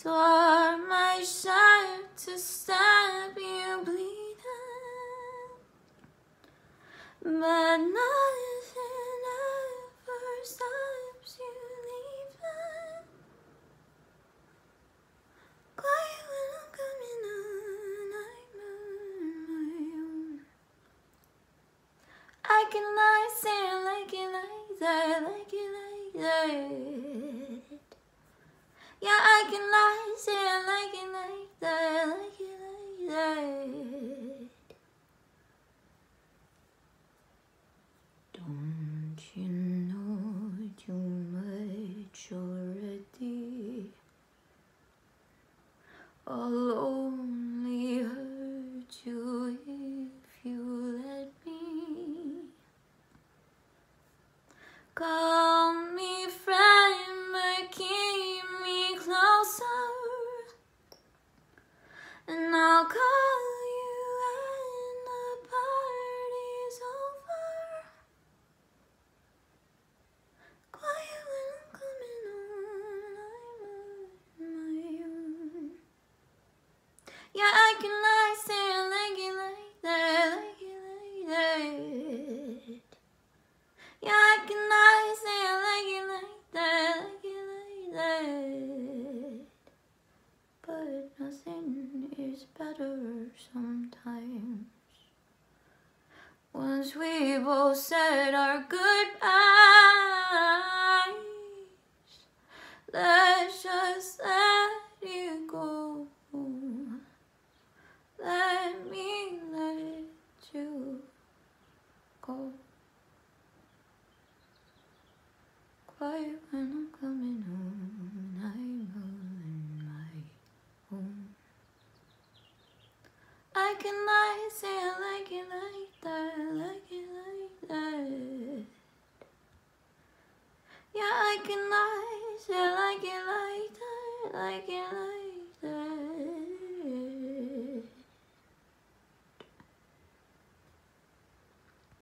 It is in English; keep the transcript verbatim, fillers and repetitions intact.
tore my shirt to stop you bleeding, but nothing ever stops you leaving. Quiet when I'm coming on, I'm on my own. I can lie, say I like it like that, like it like that. Yeah, I can lie, say I like it like that, like it like that. Don't you know too much already? I'll only hurt you if you let me. Call me friend, but keep me closer, and I'll call you when the party's over. Quiet when I'm coming on, I'm on my own. Yeah, I can lie, say I like it like that, like it like that. Yeah, I can lie, say I like it like that, like it like that. But nothing is better sometimes. Once we both said our goodbyes, let's just let it go. Let me let you go. Quiet when I'm coming home, I'm on my own. I can lie, say I like it like that, like it like that. Yeah, I can lie, say I like it like that, like it like that.